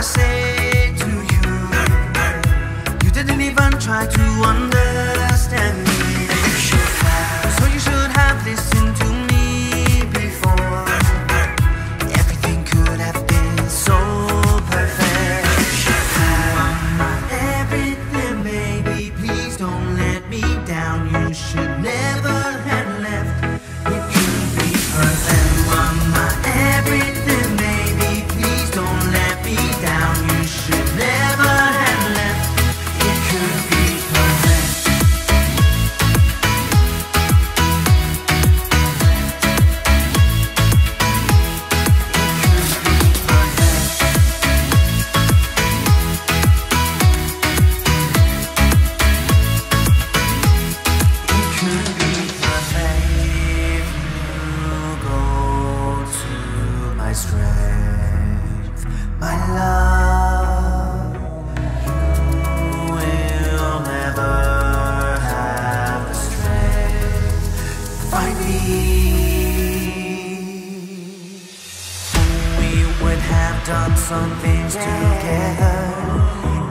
say to you? You didn't even try to understand me. So you should have listened to me before. Everything could have been so perfect. You are my everything, baby. Please don't let me down. You should never have left. It could be perfect. You are my everything, baby. Please don't let me down. You should never have left. It could be perfect. Strength, my love, you will never have the strength to find me. We would have done some things together.